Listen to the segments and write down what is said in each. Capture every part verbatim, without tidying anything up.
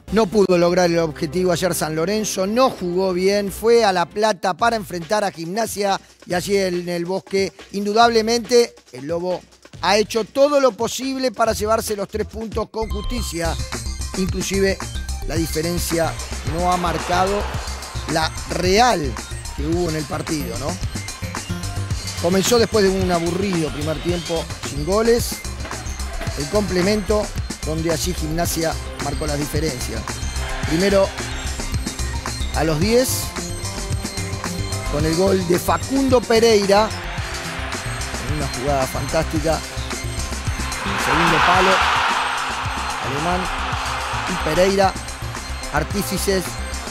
No pudo lograr el objetivo ayer San Lorenzo, no jugó bien, fue a La Plata para enfrentar a Gimnasia y allí en el Bosque, indudablemente, el Lobo ha hecho todo lo posible para llevarse los tres puntos con justicia. Inclusive la diferencia no ha marcado la real que hubo en el partido, ¿no? Comenzó después de un aburrido primer tiempo sin goles, el complemento donde allí Gimnasia marcó las diferencias. Primero a los diez con el gol de Facundo Pereira, en una jugada fantástica, el segundo palo alemán y Pereira, artífices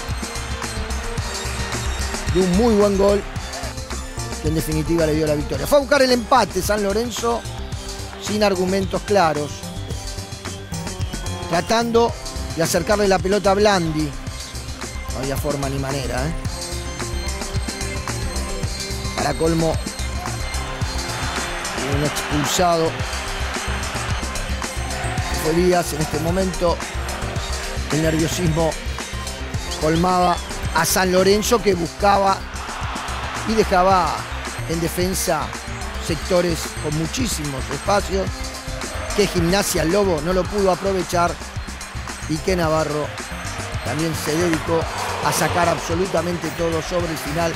de un muy buen gol que en definitiva le dio la victoria. Fue a buscar el empate San Lorenzo sin argumentos claros, tratando de acercarle la pelota a Blandi. No había forma ni manera, ¿eh? Para colmo, un expulsado. Fue Díaz. En este momento el nerviosismo colmaba a San Lorenzo, que buscaba y dejaba en defensa sectores con muchísimos espacios, que Gimnasia el Lobo no lo pudo aprovechar y que Navarro también se dedicó a sacar absolutamente todo sobre el final.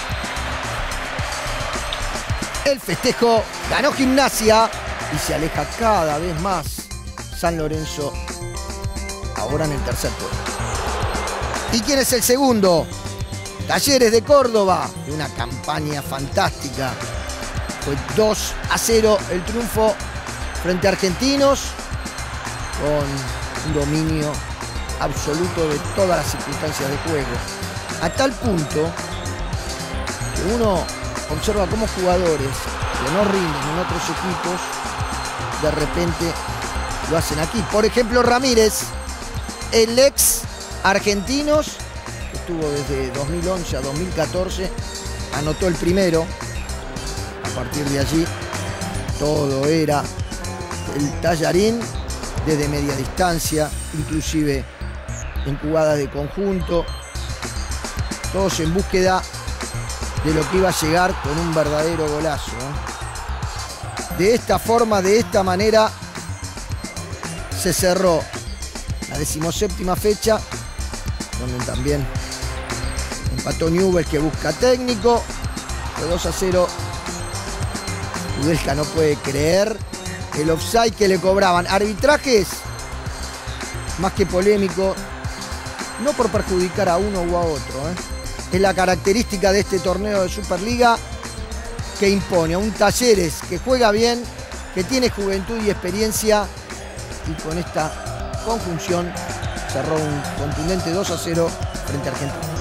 El festejo, ganó Gimnasia y se aleja cada vez más San Lorenzo, ahora en el tercer puesto. ¿Y quién es el segundo? Talleres de Córdoba, de una campaña fantástica. Fue dos a cero el triunfo frente a Argentinos, con un dominio absoluto de todas las circunstancias de juego. A tal punto que uno observa cómo jugadores que no rinden en otros equipos, de repente lo hacen aquí. Por ejemplo, Ramírez, el ex Argentinos, que estuvo desde dos mil once a dos mil catorce, anotó el primero. A partir de allí, todo era el tallarín desde media distancia, inclusive en jugadas de conjunto, todos en búsqueda de lo que iba a llegar con un verdadero golazo, ¿eh? De esta forma, de esta manera, se cerró la decimoséptima fecha, donde también empató Newell's, que busca técnico. Fue dos a cero. Udelka no puede creer el offside que le cobraban. Arbitrajes más que polémico, no por perjudicar a uno u a otro, ¿eh? Es la característica de este torneo de Superliga, que impone a un Talleres que juega bien, que tiene juventud y experiencia, y con esta conjunción cerró un contundente dos a cero frente a Argentina.